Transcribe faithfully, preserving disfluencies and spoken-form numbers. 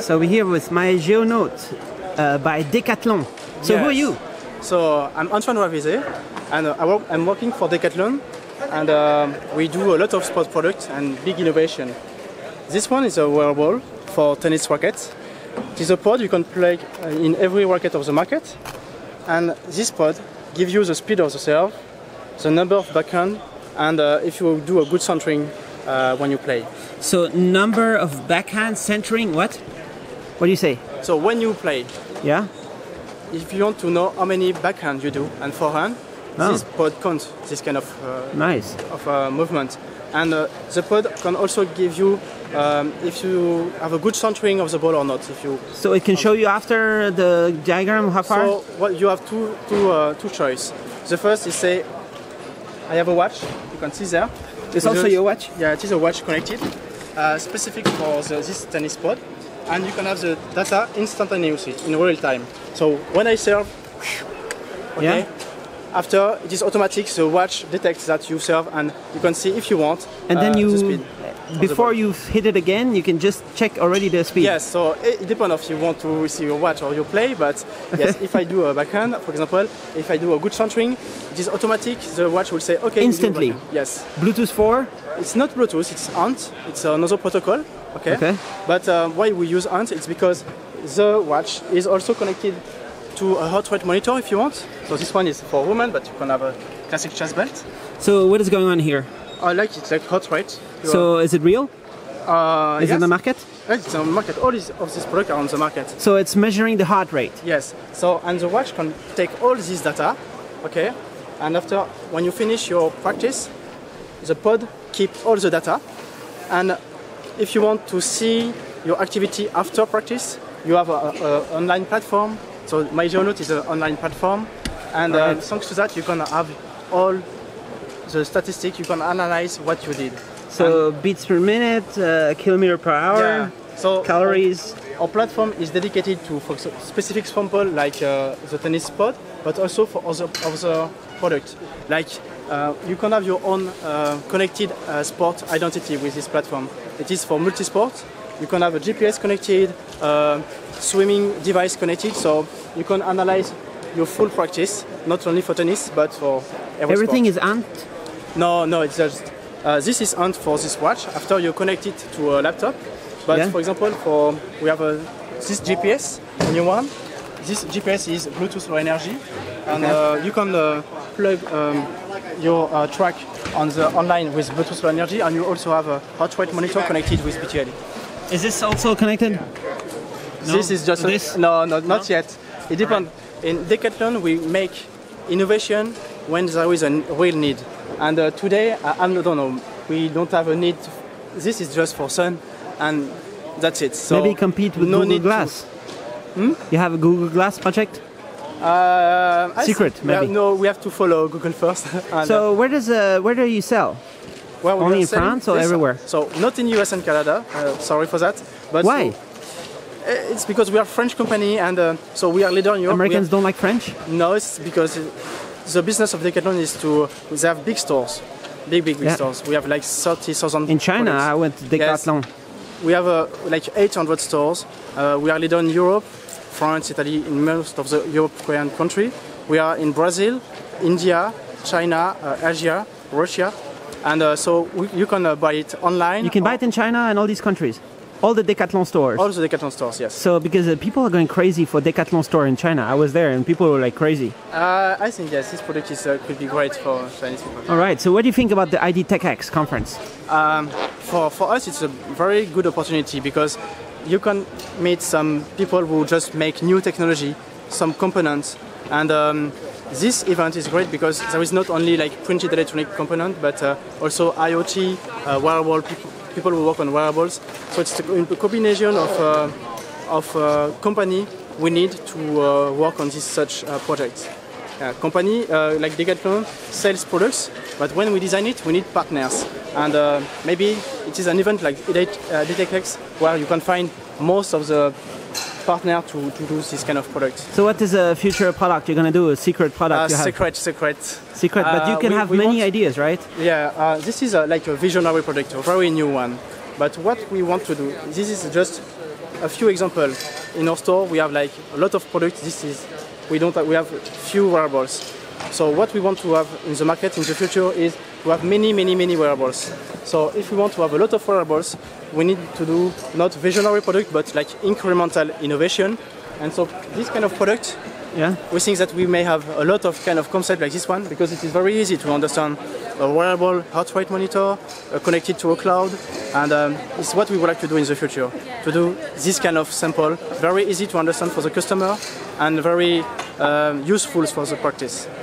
So we're here with my Geonote uh, by Decathlon. So Yes. who are you? So I'm Antoine Ravizet, and uh, I work, I'm working for Decathlon, and um, we do a lot of sport products and big innovation. This one is a wearable for tennis rackets. It is a pod you can plug uh, in every racket of the market, and this pod gives you the speed of the serve, the number of backhand, and uh, if you do a good centering uh, when you play. So number of backhand centering, what? What do you say? So when you play, Yeah? if you want to know how many backhand you do and forehand, Oh. this pod counts this kind of uh, Nice. of uh, movement. And uh, the pod can also give you um, if you have a good centering of the ball or not. If you So it can show you after the diagram how far? so what you have two two uh, two choice. The first is say I have a watch. You can see there. It's also your watch? Yeah, it is a watch connected, uh, specific for the, this tennis pod, and you can have the data instantaneously in real time. So when I serve, okay. Yeah. After it is automatic, the watch detects that you serve, and you can see if you want. And then uh, you, the speed of the before ball. you hit it again, you can just check already the speed. Yes, so it, it depends if you want to see your watch or your play, but yes, if I do a backhand, for example, if I do a good centering, it is automatic. The watch will say, okay. you do Instantly? backhand. Yes. Bluetooth four? It's not Bluetooth, it's A N T. It's another protocol. Okay. Okay. But uh, why we use A N T? It's because the watch is also connected to a heart rate monitor if you want. So this one is for women, but you can have a classic chest belt. So what is going on here? I like it, like heart rate. You So is it real? are- uh, Is yes. it on the market? Yes, it's on the market. All these, of these products are on the market. So it's measuring the heart rate. Yes. So and the watch can take all this data, okay, and after when you finish your practice, the pod keep all the data, and if you want to see your activity after practice, you have a, a online platform. So my Geonote is an online platform, and uh, Right. thanks to that you can have all the statistics. You can analyze what you did. So beats per minute, uh, kilometer per hour, Yeah. So calories. Our platform is dedicated to for ex- specific sample like uh, the tennis pod, but also for other other products. Like uh, you can have your own uh, connected uh, sport identity with this platform. It is for multi-sport. You can have a G P S connected, uh, swimming device connected, so you can analyze your full practice, not only for tennis but for every Everything sport. is ant. No, no, it's just uh, this is on for this watch. After you connect it to a laptop, but Yeah. for example, for we have a this G P S, a new one. This G P S is Bluetooth Low Energy, and uh, you can uh, plug um, your uh, track on the online with Bluetooth Low Energy, and you also have a heart rate monitor connected with B T L. Is this also connected? This is just a- This? no, no, not yet. It depends. In Decathlon, we make innovation when there is a real need. And uh, today, I, I don't know. We don't have a need. This is just for sun, and that's it. So Maybe compete with no Google need to- Glass. You have a Google Glass project? Uh, I Secret, think we have- maybe. no, we have to follow Google first. and, So where does uh, where do you sell? well, we only are in selling France or this- everywhere? So not in U S and Canada. Uh, sorry for that. But Why? uh, It's because we are a French company, and uh, so we are leader in Europe. We Americans have- don't like French? No, it's because the business of Decathlon is to they have big stores, big big big Yeah. stores. We have like thirty thousand. In China, I went to Decathlon. We have uh, like eight hundred stores. Uh, we are leader in Europe, France, Italy, in most of the European country. We are in Brazil, India, China, uh, Asia, Russia, and uh, so we, you can uh, buy it online. You can buy it in China and all these countries. All the Decathlon stores. all the Decathlon stores. Yes. So because uh, people are going crazy for Decathlon store in China. I was there and people were like crazy. Uh, I think yes, this product is uh, could be great for Chinese people. All right. So what do you think about the I D TechX conference? Um, for, for us, it's a very good opportunity because you can meet some people who just make new technology, some components, and um, this event is great because there is not only like printed electronic component, but uh, also IoT, uh, wearable people, people who work on wearables. So it's a combination of uh, of uh, company we need to uh, work on this such uh, projects. Uh, company uh, like Decathlon sells products, but when we design it, we need partners. And uh, maybe it is an event like D T E X where you can find most of the partner to, to do this kind of product. So what is a future product you're gonna do? A secret product Uh, you have? secret, secret. Secret, but you Uh, can we- have we many want- ideas, right? Yeah, uh, this is a, like a visionary product, a very new one. But what we want to do, this is just a few examples. In our store, we have like a lot of products. This is we don't have, we have few wearables. So what we want to have in the market in the future is to have many, many, many wearables. So if we want to have a lot of wearables, we need to do not visionary product, but like incremental innovation. And so this kind of product, Yeah. we think that we may have a lot of kind of concept like this one because it is very easy to understand a wearable heart rate monitor uh, connected to a cloud, and um, it's what we would like to do in the future. To do this kind of sample, very easy to understand for the customer and very um, useful for the practice.